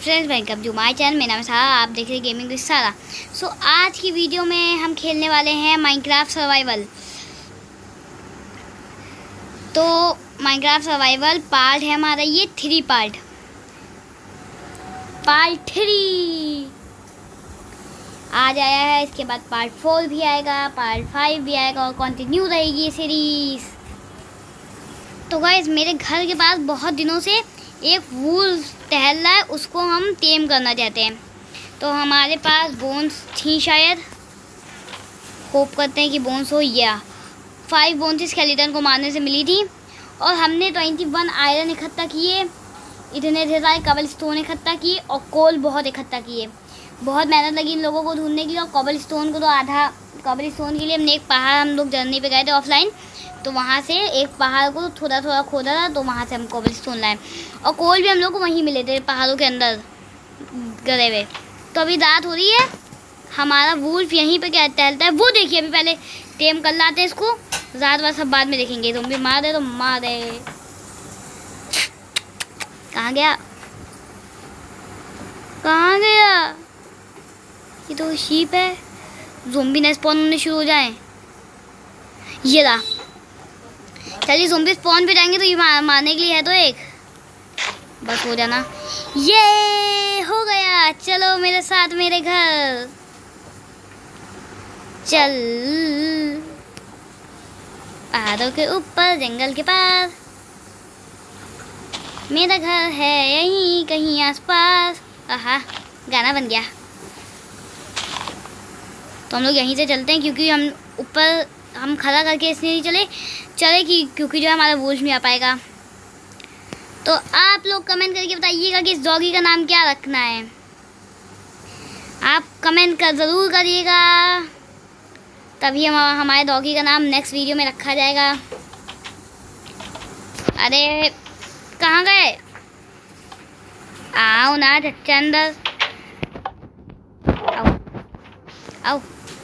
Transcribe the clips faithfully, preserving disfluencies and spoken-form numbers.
Friends, welcome to my channel. मेरा नाम है सारा, आप देख रहे हैं गेमिंग विद सारा। सो आज की वीडियो में हम खेलने वाले हैं माइनक्राफ्ट सर्वाइवल। तो माइनक्राफ्ट सर्वाइवल पार्ट है हमारा ये थ्री पार्ट पार्ट थ्री आज आया है। इसके बाद पार्ट फोर भी आएगा, पार्ट फाइव भी आएगा और कंटिन्यू रहेगी ये सीरीज। तो गाइस, मेरे घर के पास बहुत दिनों से एक वुल्फ टहल रहा है, उसको हम टेम करना चाहते हैं। तो हमारे पास बोन्स थी, शायद होप करते हैं कि बोन्स हो। या फाइव बोन्स स्केलेटन को मारने से मिली थी और हमने ट्वेंटी वन आयरन इकट्ठा किए, इतने ढेर सारे कबल स्टोन इकट्ठा किए और कोल बहुत इकट्ठा किए। बहुत मेहनत लगी इन लोगों को ढूंढने के लिए। और कबल स्टोन को तो आधा कबल स्टोन के लिए हमने एक पहाड़, हम लोग जर्नी पे गए थे ऑफलाइन, तो वहाँ से एक पहाड़ को थोड़ा थोड़ा खोदा था, तो वहाँ से हम कोबल स्टोन लाए। और कोल भी हम लोग को वहीं मिले थे, पहाड़ों के अंदर गए हुए। तो अभी रात हो रही है, हमारा वुल्फ यहीं पे क्या टहलता है वो देखिए। अभी पहले टेम कर लाते हैं इसको, रात वात सब बाद में देखेंगे। तुम भी मार दे तो मार दे। कहाँ गया कहाँ गया? ये तो शीप है। ज़ोंबी न स्पॉन होने शुरू हो जाए। ये रहा। चलिए ज़ोंबी स्पॉन पे जाएंगे तो ये मार, मारने के लिए है तो एक बस हो जाना। ये हो गया। चलो मेरे साथ मेरे घर चल। पहाड़ों के ऊपर जंगल के पास मेरा घर है, यहीं कहीं आसपास। आहा, गाना बन गया। तो हम लोग यहीं से चलते हैं, क्योंकि हम ऊपर हम खड़ा करके इसलिए नहीं चले चले कि क्योंकि जो है हमारा वुल्फ नहीं आ पाएगा। तो आप लोग कमेंट करके बताइएगा कि इस डॉगी का नाम क्या रखना है। आप कमेंट कर ज़रूर करिएगा, तभी हम हमारे डॉगी का नाम नेक्स्ट वीडियो में रखा जाएगा। अरे कहाँ गए? आओ ना चच्चा अंदर आओ आओ।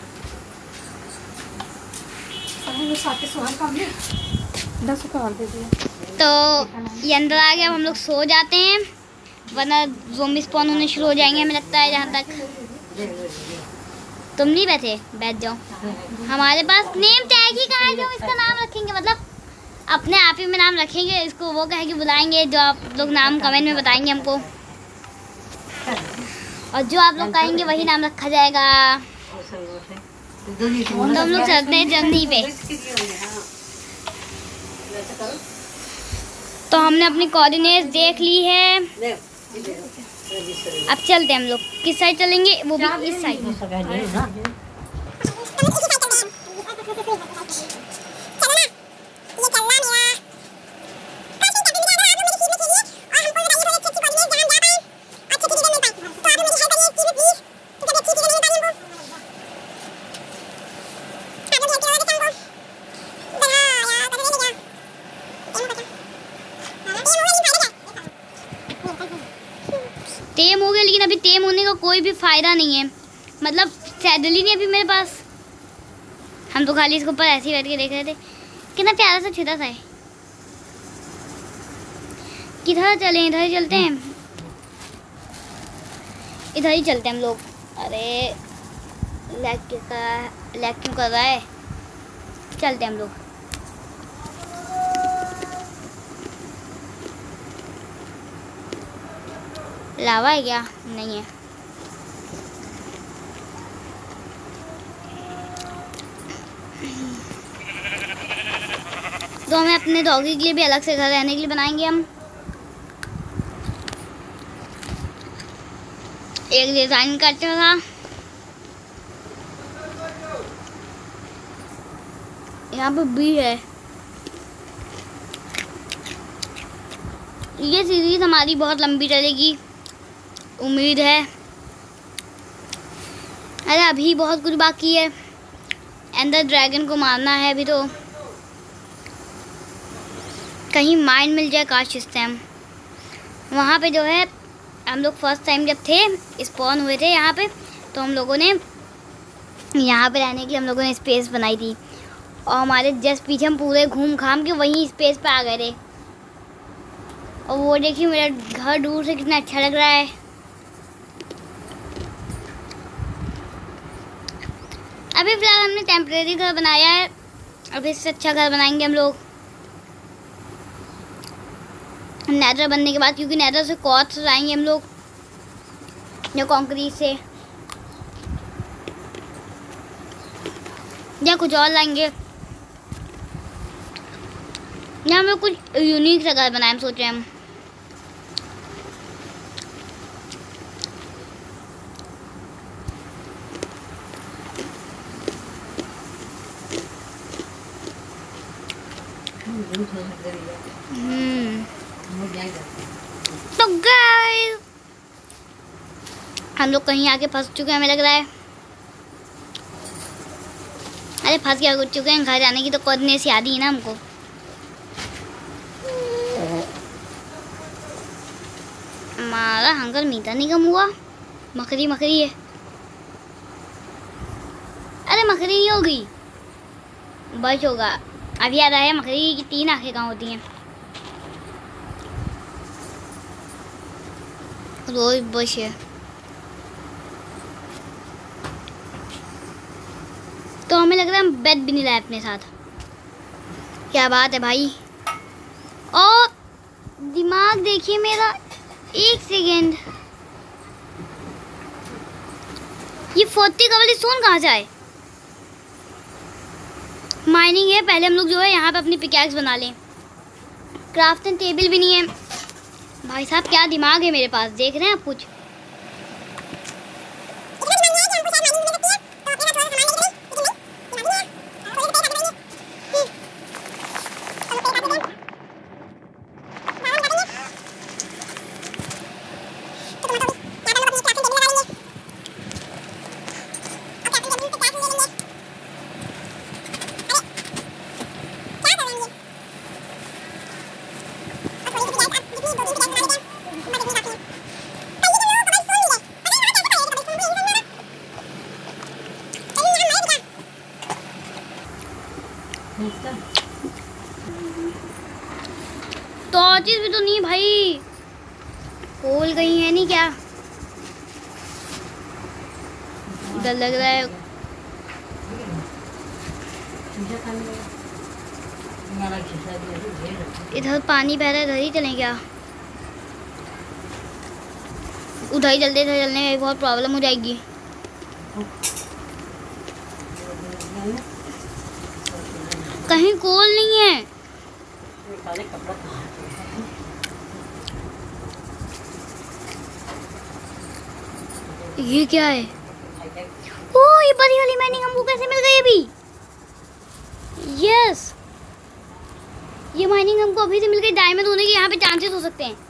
तो ये अंदर आ गया, हम लोग सो जाते हैं वरना ज़ोंबी स्पॉन होने शुरू हो जाएंगे हमें लगता है। जहाँ तक तुम नहीं बैठे, बैठ जाओ। हमारे पास नेम टैग ही कहाँ है जो इसका नाम रखेंगे, मतलब अपने आप ही में नाम रखेंगे इसको। वो कहे कि बुलाएंगे, जो आप लोग नाम कमेंट में बताएंगे हमको, और जो आप लोग कहेंगे वही नाम रखा जाएगा। तो हम लोग चलते हैं जर्नी पे। तो हमने अपनी कोऑर्डिनेट्स देख ली है, अब चलते हैं हम लोग। किस साइड चलेंगे? वो भी इस साइड। टेम हो गया, लेकिन अभी टेम होने का कोई भी फ़ायदा नहीं है, मतलब सैडल ही नहीं अभी मेरे पास। हम तो खाली इसके ऊपर ऐसे ही बैठ के देख रहे थे। कितना प्यारा सा छोटा सा है। किधर चलें? इधर ही चलते हैं, इधर ही चलते हैं हम लोग। अरे लैग का लैग क्यों कर रहा है? चलते हैं हम लोग। लावा है क्या? नहीं है। तो हमें अपने डॉगी के लिए भी अलग से घर रहने के लिए बनाएंगे हम। एक डिजाइन करते था, यहाँ पे भी है। ये सीरीज हमारी बहुत लंबी चलेगी, उम्मीद है। अरे अभी बहुत कुछ बाकी है। एंडर ड्रैगन को मारना है अभी, तो कहीं माइन मिल जाए काश सिस्टम। वहाँ पे जो है हम लोग फर्स्ट टाइम जब थे स्पॉन हुए थे यहाँ पे, तो हम लोगों ने यहाँ पे रहने के लिए हम लोगों ने स्पेस बनाई थी। और हमारे जस्ट पीछे हम पूरे घूम घाम के वहीं स्पेस पे आ गए थे। और वो देखिए मेरा घर दूर से कितना अच्छा लग रहा है। अभी फिलहाल हमने टेम्परेरी घर बनाया है, अभी इससे अच्छा घर बनाएंगे हम लोग नेदर बनने के बाद, क्योंकि नेदर से क्वार्ट्ज लाएंगे हम लोग या कंक्रीट से या कुछ और लाएंगे, या हम लोग कुछ यूनिक सा घर बनाए हम सोच रहे हैं हम। हम्म तो गाइस हम लोग कहीं आके फंस चुके हैं हमें लग रहा है। अरे फंस गया कुछ चुके हैं, घर जाने की तो कोऑर्डिनेट से याद ही ना हमको। हमारा हंगर मीठा नहीं कम हुआ। मकड़ी मकड़ी है, अरे मकड़ी नहीं होगी, बच होगा। अब याद आया मकड़ी की तीन आंखें कहाँ होती हैं। रोज बश है तो हमें लग रहा है बेड भी नहीं लाए अपने साथ। क्या बात है भाई। और दिमाग देखिए मेरा, एक सेकेंड, ये फोर्टी का वाली सोन कहाँ से आए। माइनिंग है, पहले हम लोग जो है यहाँ पे अपनी पिकैक्स बना लें। क्राफ्टिंग टेबल भी नहीं है भाई साहब, क्या दिमाग है मेरे पास, देख रहे हैं आप कुछ। टॉर्चेस भी तो नहीं भाई, खोल गई है नहीं क्या, डर लग रहा है। इधर पानी बह रहा है, इधर ही चलें क्या। उधर ही चलते, इधर चलने में बहुत प्रॉब्लम हो जाएगी। कहीं कोल नहीं है। ये क्या है। ओ ये बड़ी वाली माइनिंग हमको कैसे मिल गई अभी। यस ये माइनिंग हमको अभी से मिल गई। डायमंड होने के यहाँ पे चांसेस हो सकते हैं।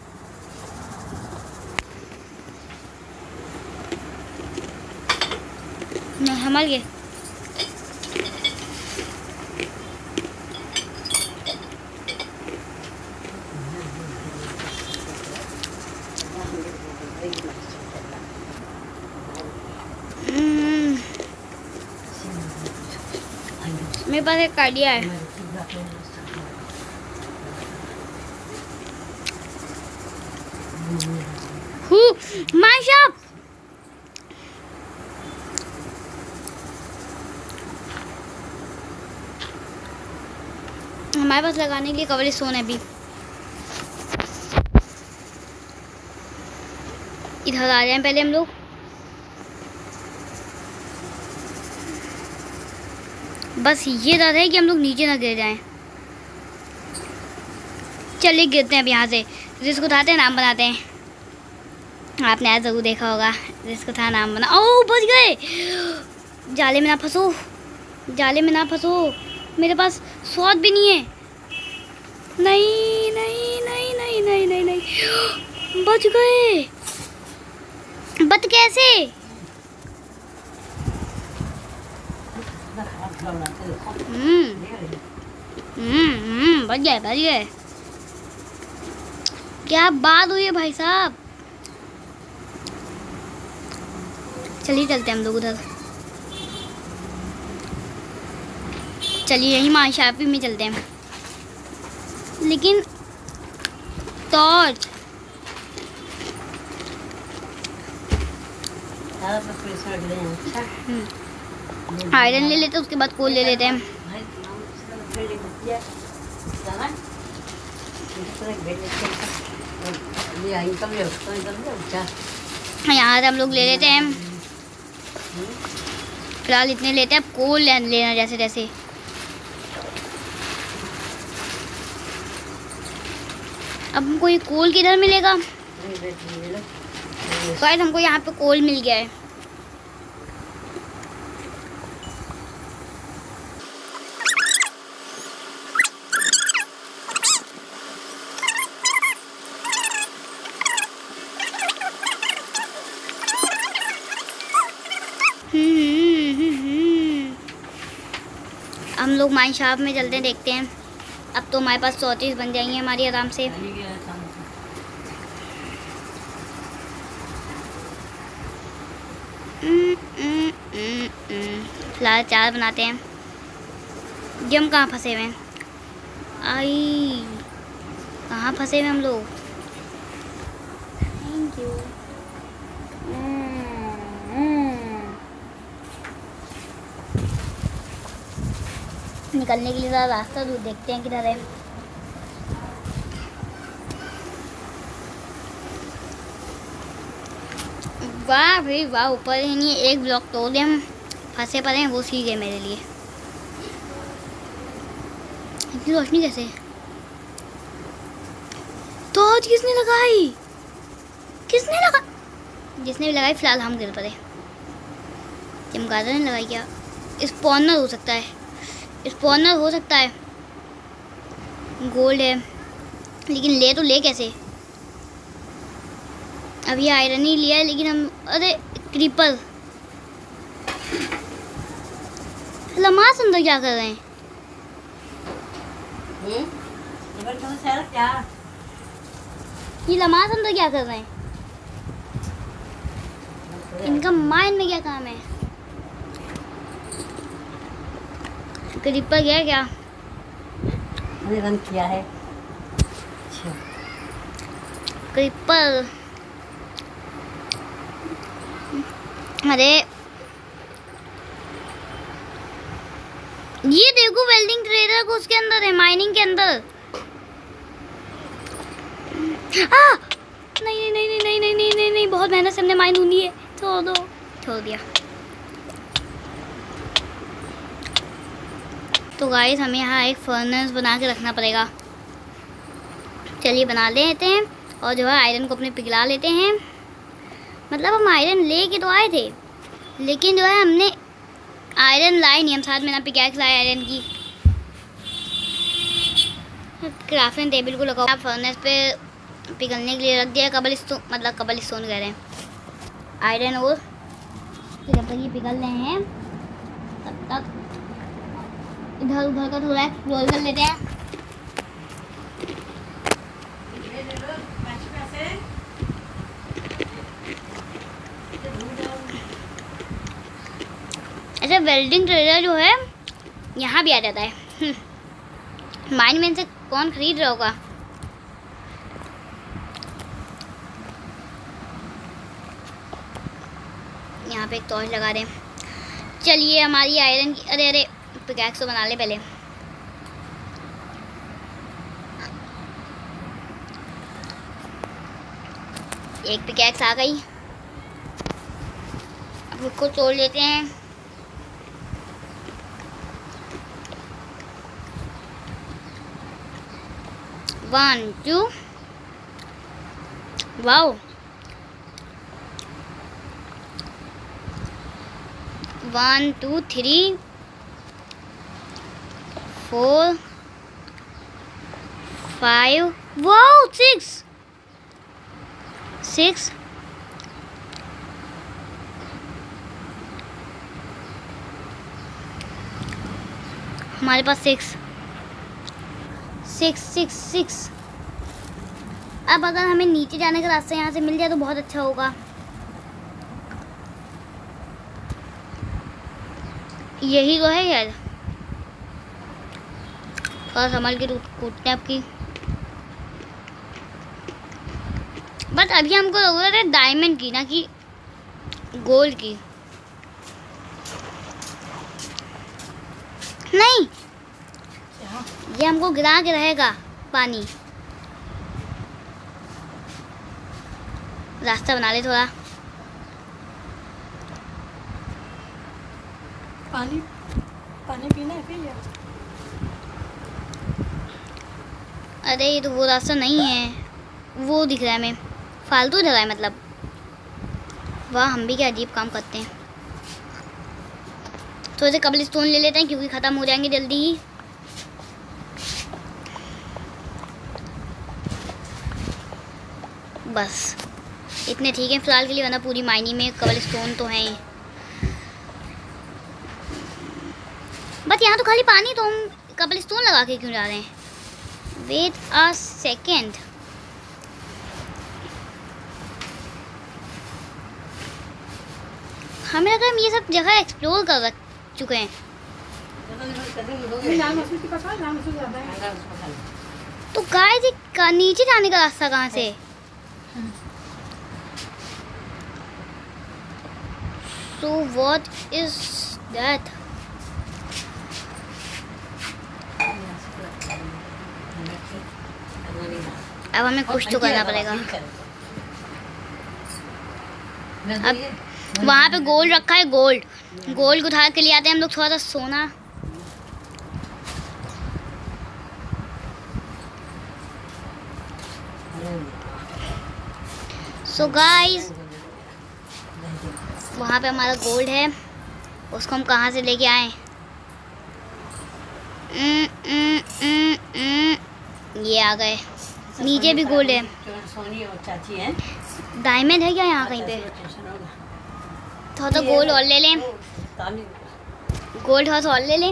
हमारे गए मेरे पास एक आइडिया है। माय शॉप हमारे पास लगाने के लिए कवर स्टोन है अभी। इधर आ जाएं पहले हम लोग। बस ये डर है कि हम लोग नीचे ना गिर जाएं। चलिए गिरते हैं अब यहाँ से। रिस्क उठाते हैं, नाम बनाते हैं। आपने आज जरूर देखा होगा, रिस्क उठा नाम बना। ओह बच गए। जाले में ना फंसो, जाले में ना फंसो। मेरे पास स्वाद भी नहीं है। नहीं नहीं नहीं नहीं नहीं नहीं नहीं बच गए। बच कैसे। हम्म हम्म बच गए बच गए। क्या बात हुई है भाई साहब। चलिए चलते हैं हम लोग उधर। चलिए यही माशापी में चलते हैं। लेकिन टॉर्च आयरन ले लेते हैं, उसके बाद कोल ले लेते हैं। यहाँ से हम लोग ले लेते हैं, फिलहाल इतने लेते हैं। अब कोल लेना जैसे जैसे। अब हमको ये कोल किधर मिलेगा? गाइस हमको यहाँ पे कोल मिल गया है। हम लोग माइन शॉप में चलते हैं, देखते हैं। अब तो हमारे पास चौंतीस बन जाएंगे हमारी आराम से। फिलहाल चार बनाते हैं। ये हम कहाँ फंसे हुए हैं? आई कहाँ फंसे हुए हम लोग? Thank you. निकलने के लिए ज़रा रास्ता दूर देखते हैं किधर है। वाह भाई वाह, ऊपर ही नहीं एक ब्लॉक तोड़ दिया। हम फंसे पड़े हैं, वो सीख है मेरे लिए। इतनी रोशनी कैसे? तो आज किसने लगाई? किसने लगा? जिसने भी लगाई, फिलहाल हम गिर पड़े। चमगादड़ ने लगाई क्या? स्पॉनर हो सकता है, स्पॉनर हो सकता है। गोल्ड है, लेकिन ले तो ले कैसे? अब ये आयरन ही लिया है, लेकिन हम अरे क्रीपर लमास अंदर क्या कर रहे हैं? क्या ये लमास अंदर क्या कर रहे हैं? इनका माइंड में क्या काम है? क्रीपर गया क्या? मैंने रन किया है। क्रीपर, अरे ये देखो वेल्डिंग ट्रेडर को उसके अंदर है, माइनिंग के अंदर। आ! नहीं नहीं नहीं नहीं नहीं नहीं नहीं नहीं, बहुत मेहनत से हमने माइन ढूंढी है। छोड़ दो, छोड़ दिया। तो गाइस हमें यहाँ एक फर्नेस बना के रखना पड़ेगा। चलिए बना लेते हैं, और जो है आयरन को अपने पिघला लेते हैं। मतलब हम आयरन ले के तो आए थे, लेकिन जो है हमने आयरन लाई नहीं, हम साथ में ना पिकैक्स लाए आयरन की। क्राफ्टिंग टेबल को लगाओ, फर्नेस पे पिघलने के लिए रख दिया। कबल स्टोन, मतलब कबल स्टोन कह रहे हैं, आयरन। और जब तक ये पिघल रहे हैं तब तक इधर उधर का थोड़ा एक्सप्लोर कर लेते हैं। ऐसे वेल्डिंग ट्रेडर जो है यहाँ भी आ जाता है। माइन में से कौन खरीद रहा होगा? यहाँ पे एक टॉर्च लगा दें। चलिए हमारी आयरन की, अरे अरे पिकैक्स तो बना ले पहले। एक पिकैक्स आ गई, अब इसको तोड़ लेते हैं। One two, wow, one two three four five, wow six, six, हमारे पास सिक्स सिक्स सिक्स सिक्स। अब अगर हमें नीचे जाने का रास्ता यहाँ से मिल जाए तो बहुत अच्छा होगा। यही तो है यार, थोड़ा संभल के कूदते हैं आपकी। बट अभी हमको ज़रूरत है डायमंड की, ना कि गोल्ड की। नहीं, ये हमको गिरा के रहेगा पानी। रास्ता बना ले थोड़ा। पानी पानी पीना है, पी लिया। अरे ये तो वो रास्ता नहीं है, वो दिख रहा है हमें, फालतू दिख रहा है मतलब। वाह, हम भी क्या अजीब काम करते हैं। तो इसे कबल स्टोन ले लेते हैं क्योंकि ख़त्म हो जाएंगे जल्दी ही। बस इतने ठीक है फिलहाल के लिए, वरना पूरी मायने में कबल स्टोन तो हैं। बस यहाँ तो खाली पानी, तो हम कबल स्टोन लगा के क्यों जा रहे हैं? Wait a second. हमें लगा हम ये सब जगह एक्सप्लोर कर चुके हैं। तो गाइस ये नीचे जाने का रास्ता कहाँ से? So what is that? अब हमें कुछ तो करना पड़ेगा। अब वहाँ पे गोल्ड रखा है, गोल्ड गोल्ड उठा के ले आते हैं हम लोग। थोड़ा सा सोना, सो गाइस वहाँ पे हमारा गोल्ड है, उसको हम कहाँ से लेके आए? उम, उम, उम, उम, ये आ गए। नीचे भी गोल्ड है। डायमंड है क्या यहाँ कहीं पे? थोड़ा सा गोल्ड और ले लें, गोल्ड थोड़ा सा और ले लें,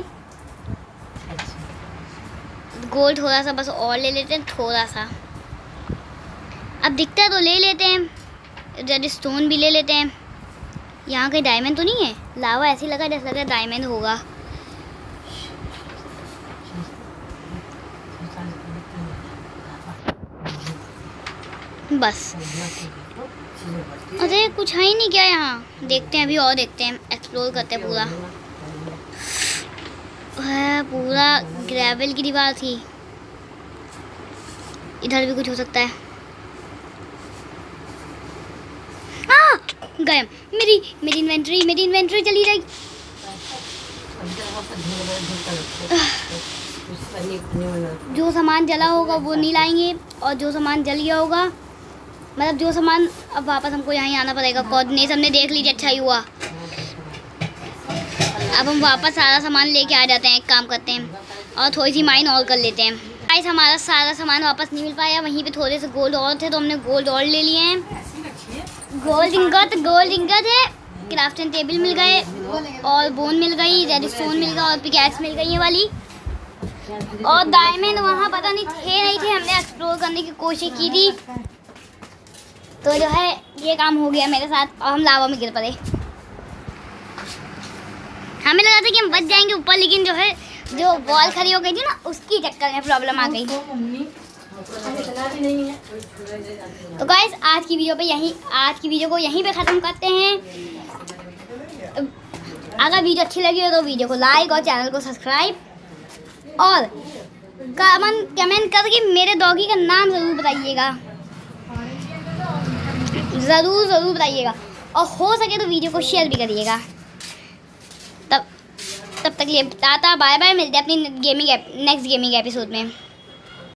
गोल्ड थोड़ा सा बस और ले लेते हैं, थोड़ा सा। अब दिखता है तो ले लेते हैं, रेड स्टोन भी ले लेते हैं। यहाँ कहीं डायमंड तो नहीं है? लावा ऐसे लगा जैसे लगा डायमंड होगा। बस अरे कुछ है ही नहीं क्या यहाँ? देखते हैं अभी और देखते हैं, एक्सप्लोर करते हैं पूरा। है पूरा ग्रेवल की दीवार थी, इधर भी कुछ हो सकता है। आ, गए मेरी मेरी इन्वेंटरी मेरी इन्वेंटरी चली जाएगी। जो सामान जला होगा वो नहीं लाएंगे, और जो सामान जल गया होगा, मतलब जो सामान, अब वापस हमको यहाँ आना पड़ेगा। कोऑर्डिनेट हमने देख लीजिए, अच्छा ही हुआ। अब हम वापस सारा सामान लेके आ जाते हैं, एक काम करते हैं और थोड़ी सी माइन और कर लेते हैं। गाइस हमारा सारा सामान वापस नहीं मिल पाया, वहीं पे थोड़े से गोल्ड और थे तो हमने गोल्ड और ले लिए हैं। गोल्ड इंगत गोल्ड इंगत है, क्राफ्टिंग टेबल मिल गए, और बोन मिल गई, रेड स्टोन मिल गया, और पिकैक्स मिल गई है वाली। और डायमंड वहाँ पता नहीं थे नहीं थे, हमने एक्सप्लोर करने की कोशिश की थी, तो जो है ये काम हो गया मेरे साथ, और हम लावा में गिर पड़े। हमें लगा था कि हम बच जाएंगे ऊपर, लेकिन जो है जो वॉल खड़ी हो गई थी ना, उसकी चक्कर में प्रॉब्लम आ गई। तो गाइस आज की वीडियो पे यहीं आज की वीडियो को यहीं पे ख़त्म करते हैं। अगर वीडियो अच्छी लगी हो तो वीडियो को लाइक और चैनल को सब्सक्राइब, और कमेंट कमेंट करके मेरे डॉगी का नाम ज़रूर बताइएगा, ज़रूर ज़रूर बताइएगा, और हो सके तो वीडियो को शेयर भी करिएगा। तब तब तक लिए टाटा बाय बाय, मिलते हैं अपनी गेमिंग नेक्स्ट गेमिंग एपिसोड में।